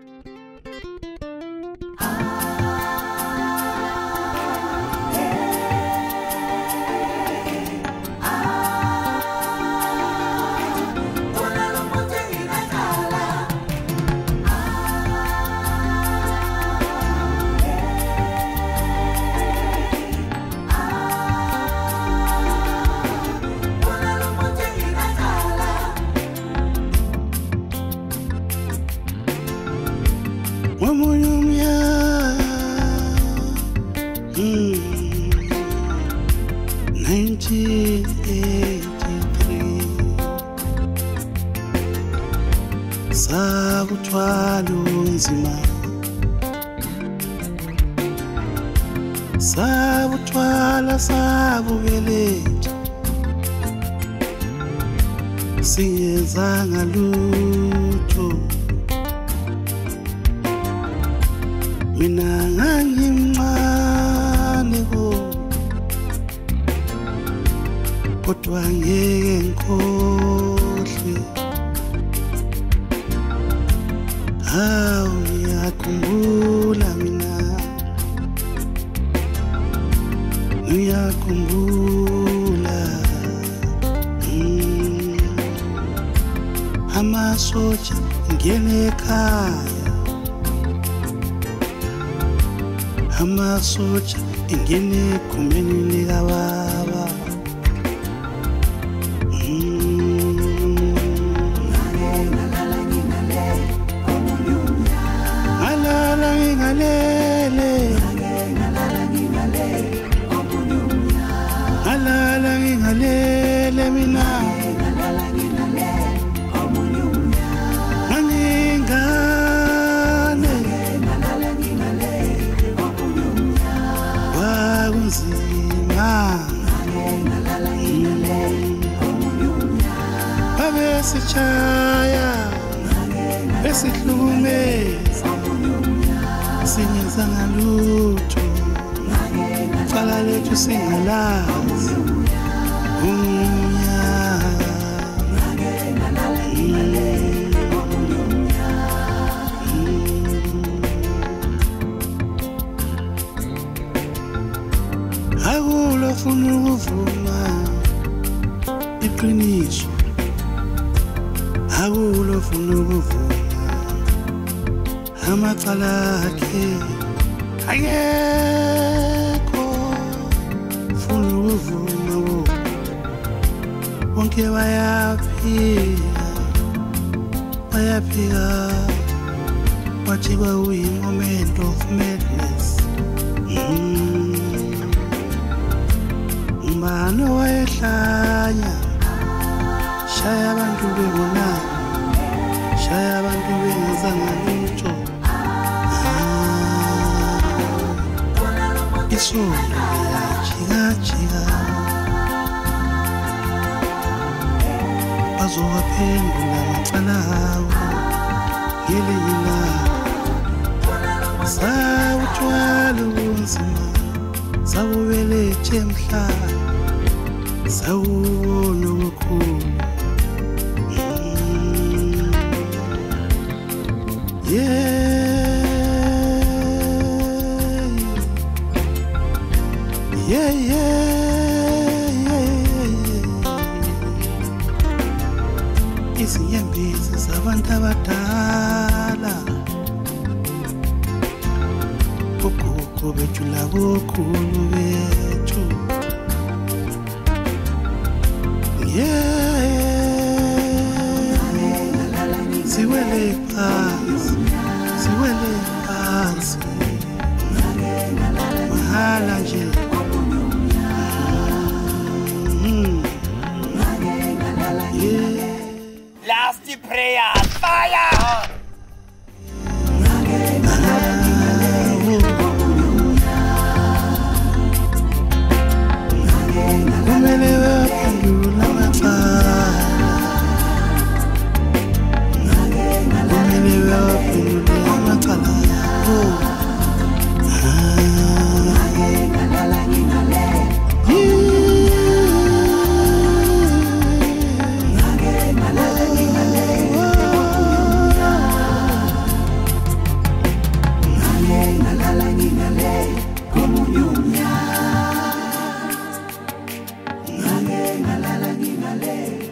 Sabutwala sabubelethi siyezanga lutho mina ngangimncane kodwa ngeke ngikhohlwe hawu ngiyakhumbula mina ngiyakhumbula amasotsha ngene ekhaya amasotsha ngene egumeni likababa ngalala ngingalele ngalala ngingalele mina ngingane wakunzima babesichaya besihlukumeza singezanga lutho cala lethu singalazi akulofuna ukuvuma iqiniso akulofuna ukuvuma amacala akhe ayekho funa ukuvuma bonke bayaphika bathi kwakuyi-moment of madness umbani wayehlanya shaya abantu bebonana shaya abantu bengazanga lutho isondo liyajikajika bazowaphendula amacala awo ngelinye ilanga sawuthwala ubunzima sawubelethe emhlaba sawubona okukhulu izinyembezi zabantu abadala ogogo bethu labokhulu bethu siwele phansi mahala nje last prayer fire ngalala nginale